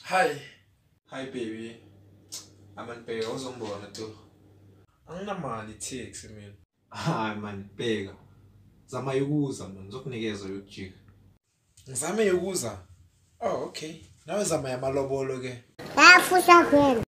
Hi. Hi baby. Bheka uzombona tu. Anginamali taxi mina. Hayi man bheka. Zama ukuza man ngizokunikeza yokujika. Ngizame ukuza. Oh okay. Nawe zama yamalobolo ke. Bayafusa kwena.